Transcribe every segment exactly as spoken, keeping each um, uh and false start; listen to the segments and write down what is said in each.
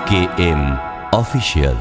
K M official.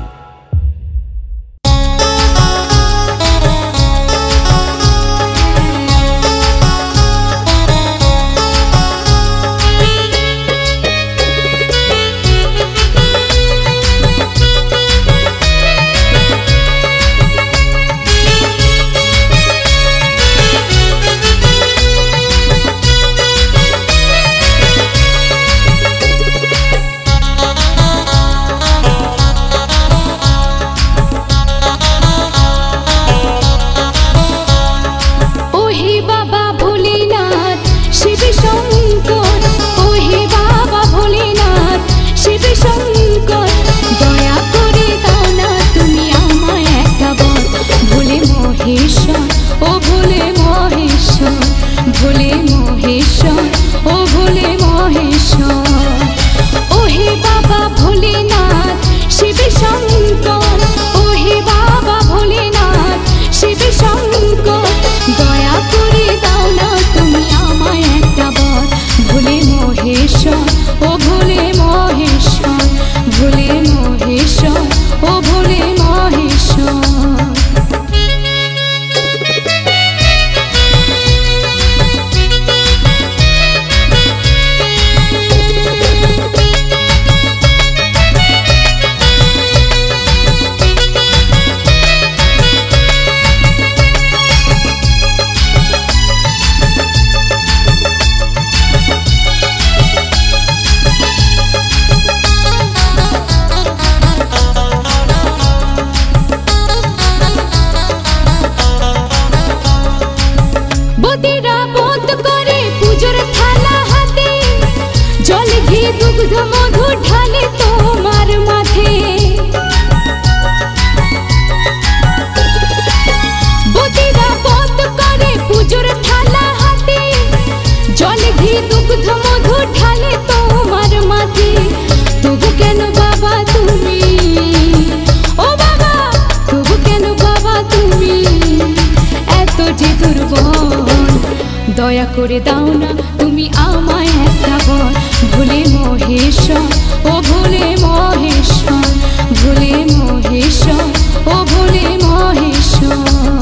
দয়া করে দাও না তুমি আমায় একটা বর, ভোলে মহেশ্বর ও ভোলে মহেশ্বর, ভোলে মহেশ্বর ও ভোলে মহেশ্বর।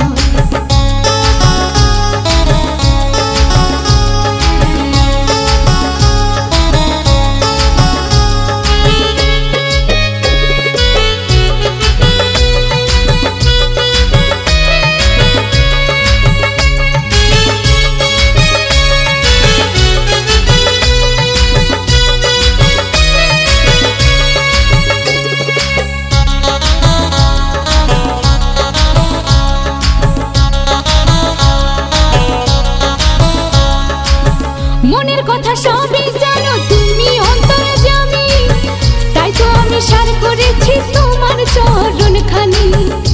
মনের কথা সবই জানো তুমি অন্তর্যামী, তাই তো আমি সার করেছি তোমার চরণ খানি।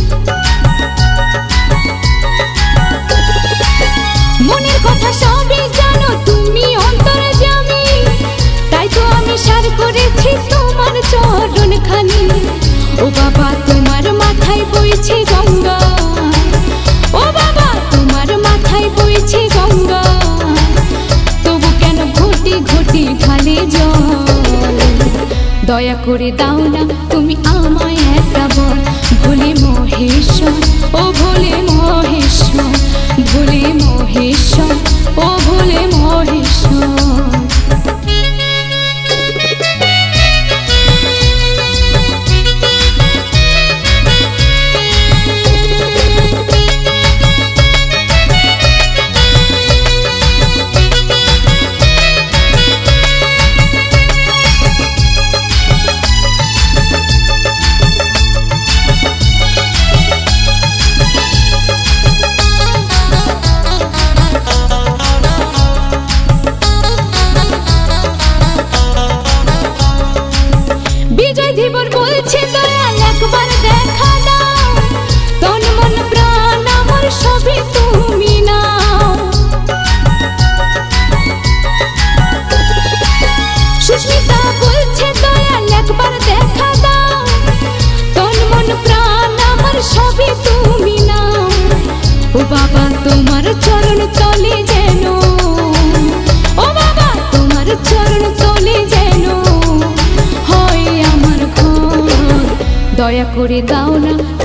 মনের কথা সবই জানো তুমি অন্তর্যামী, তাই তো আমি সার করেছি তোমার চরণ খানি। ও বাবা তোমার মাথায় বইছে গঙ্গা, ও বাবা তোমার মাথায় বইছে গঙ্গা, ঘটি ঢালে জল। দয়া করে দাও না তুমি আমায় একটা বর, ভোলে মহেশ্বর ও ভোলে মহেশ্বর, ভোলে মহেশ্বর ও ভোলে মহেশ্বর। দয়া করে দাও না